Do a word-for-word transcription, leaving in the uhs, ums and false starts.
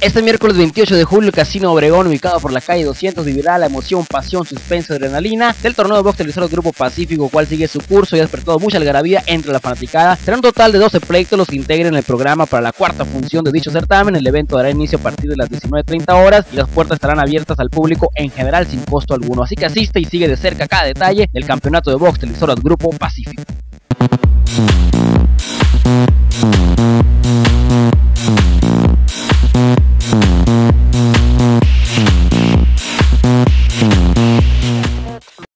Este miércoles veintiocho de julio, el Casino Obregón, ubicado por la calle doscientos, vivirá la emoción, pasión, suspenso y adrenalina del torneo de box televisado del Grupo Pacífico, cual sigue su curso y ha despertado mucha algarabía entre la fanaticada. Será un total de doce pleitos los que integren el programa para la cuarta función de dicho certamen. El evento dará inicio a partir de las diecinueve treinta horas y las puertas estarán abiertas al público en general sin costo alguno. Así que asiste y sigue de cerca cada detalle del campeonato de box televisado del Grupo Pacífico.